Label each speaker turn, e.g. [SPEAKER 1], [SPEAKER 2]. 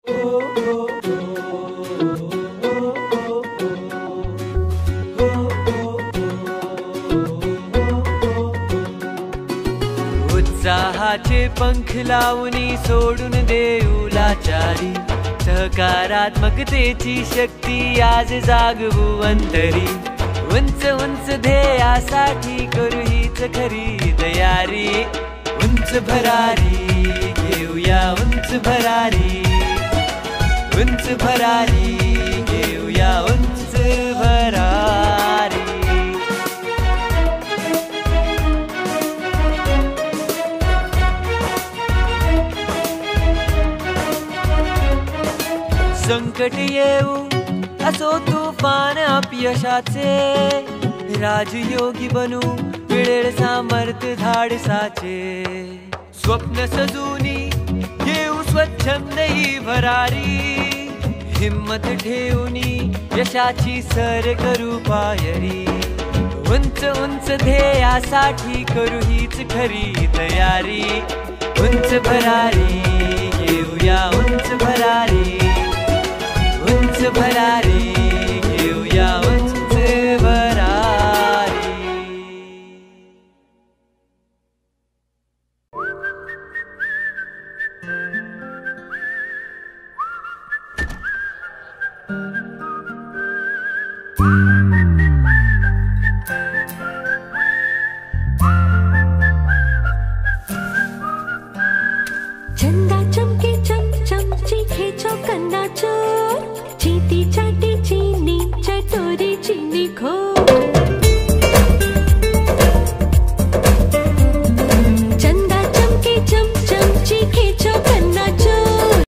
[SPEAKER 1] उत्साहाचे पंख लावणी सोडून देऊ लाचारी, सकारात्मकतेची शक्ती आज जागवू अंतरी. उंच उंच ध्येयासाठी करू हीच खरी तयारी. उंच भरारी घेऊया उंच भरारी, उंच भरारी घेऊया उंच भरारी. संकट येऊ असो तुफान अपयशाचे, राजयोगी बनू मिळेल सामर्थ्य धाडसाचे. स्वप्न सजूनी घेऊ स्वच्छंद ही भरारी, हिम्मत ठेवूनी यशाची सर करू पायरी. उंच उंच ध्येयासाठी करू हीच खरी तयारी. उंच भरारी घेऊया उंच भरारी, उंच भरारी घेऊया उंच भरारी.
[SPEAKER 2] चंदा चमके चम चम चीखे चौकन्ना चो,